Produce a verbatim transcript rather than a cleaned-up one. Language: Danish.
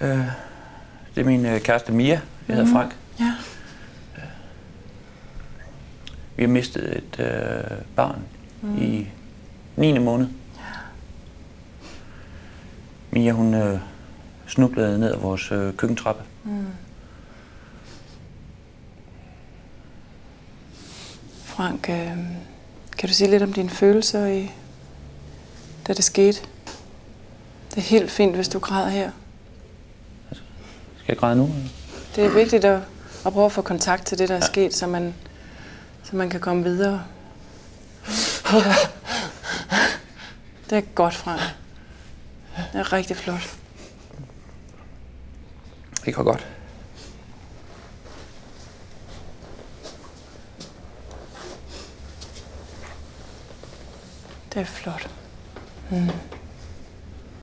Øh, det er min øh, kæreste Mia. Jeg hedder Frank. Ja. Vi har mistet et øh, barn mm. i niende måned. Ja. Mia, hun øh, snublede ned ad vores øh, køkkentrappe. Mm. Frank, øh, kan du sige lidt om dine følelser, i, da det skete? Det er helt fint, hvis du græder her. Altså, skal jeg græde nu? Eller? Det er vigtigt at, at prøve at få kontakt til det, der er ja. sket, så man, så man kan komme videre. Det er godt, Frank. Det er rigtig flot. Det går godt. Det er flot. Mm.